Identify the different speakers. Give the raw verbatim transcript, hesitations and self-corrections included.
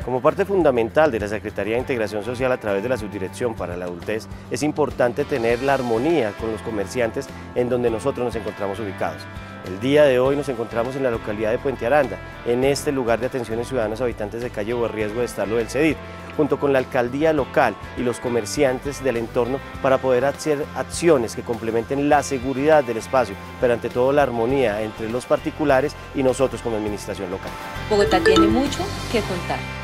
Speaker 1: Como parte fundamental de la Secretaría de Integración Social a través de la Subdirección para la Adultez, es importante tener la armonía con los comerciantes en donde nosotros nos encontramos ubicados. El día de hoy nos encontramos en la localidad de Puente Aranda, en este lugar de atención a ciudadanos habitantes de calle Riesgo de Estarlo del Cedid, junto con la alcaldía local y los comerciantes del entorno para poder hacer acciones que complementen la seguridad del espacio, pero ante todo la armonía entre los particulares y nosotros como administración local.
Speaker 2: Bogotá tiene mucho que contar.